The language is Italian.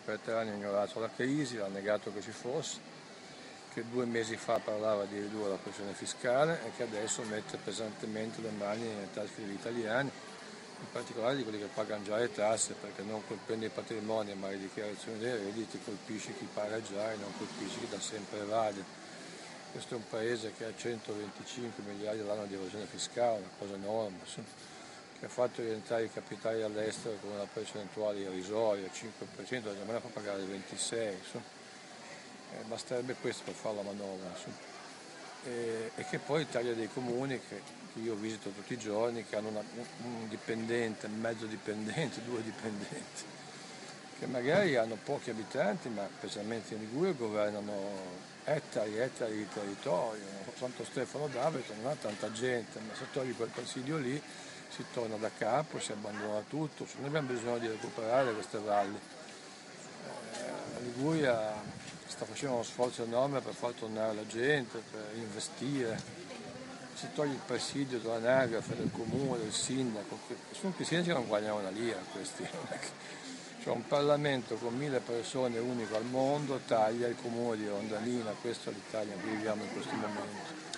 per 3 anni ha ignorato la crisi, ha negato che ci fosse, che 2 mesi fa parlava addirittura della pressione fiscale e che adesso mette pesantemente le mani nelle tasche degli italiani, in particolare di quelli che pagano già le tasse, perché non colpendo i patrimoni ma le dichiarazioni dei redditi colpisce chi paga già e non colpisce chi da sempre evade. Questo è un paese che ha 125 miliardi all'anno di evasione fiscale, una cosa enorme, che ha fatto rientrare i capitali all'estero con una percentuale irrisoria, 5%, la Germania fa pagare il 26%, basterebbe questo per fare la manovra, e che poi taglia dei comuni che io visito tutti i giorni, che hanno un dipendente, mezzo dipendente, 2 dipendenti, che magari hanno pochi abitanti, ma specialmente in Liguria governano ettari e ettari di territorio. Santo Stefano d'Avento non ha tanta gente, ma se togli quel presidio lì si torna da capo, si abbandona tutto. Noi abbiamo bisogno di recuperare queste valli. La Liguria sta facendo uno sforzo enorme per far tornare la gente, per investire. Si toglie il presidio dell'anagrafe, del comune, del sindaco, che sono questi sindaci che non guadagnano una lira, questi. Cioè un Parlamento con 1000 persone unico al mondo taglia il comune di Rondalina, questa è l'Italia in cui viviamo in questo momento.